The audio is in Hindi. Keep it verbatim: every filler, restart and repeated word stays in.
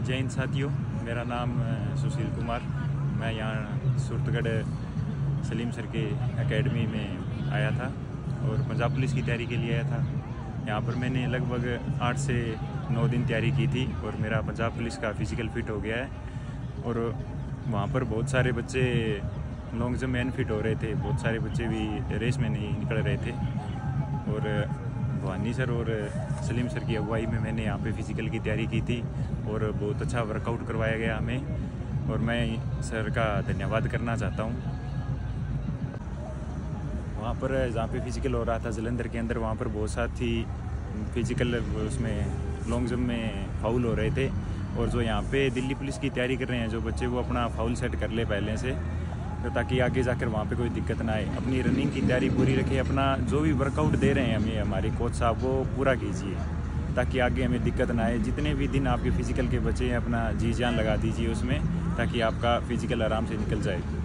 जय हिंद साथियों, मेरा नाम सुशील कुमार। मैं यहाँ सूरतगढ़ सलीम सर के एकेडमी में आया था और पंजाब पुलिस की तैयारी के लिए आया था। यहाँ पर मैंने लगभग आठ से नौ दिन तैयारी की थी और मेरा पंजाब पुलिस का फिज़िकल फिट हो गया है। और वहाँ पर बहुत सारे बच्चे लॉन्ग जंप में अनफिट हो रहे थे, बहुत सारे बच्चे भी रेस में नहीं निकल रहे थे। और भवानी सर और सलीम सर की अगुवाई में मैंने यहाँ पे फ़िज़िकल की तैयारी की थी और बहुत अच्छा वर्कआउट करवाया गया हमें और मैं सर का धन्यवाद करना चाहता हूँ। वहाँ पर जहाँ पे फ़िज़िकल हो रहा था जलंधर के अंदर, वहाँ पर बहुत साथी फ़िज़िकल उसमें लॉन्ग जंप में फाउल हो रहे थे। और जो यहाँ पे दिल्ली पुलिस की तैयारी कर रहे हैं जो बच्चे, वो अपना फाउल सेट कर ले पहले से, तो ताकि आगे जाकर वहाँ पे कोई दिक्कत ना आए। अपनी रनिंग की तैयारी पूरी रखें, अपना जो भी वर्कआउट दे रहे हैं हमें हमारे कोच साहब, वो पूरा कीजिए ताकि आगे हमें दिक्कत ना आए। जितने भी दिन आपके फ़िज़िकल के बचे हैं, अपना जी जान लगा दीजिए उसमें ताकि आपका फ़िज़िकल आराम से निकल जाए।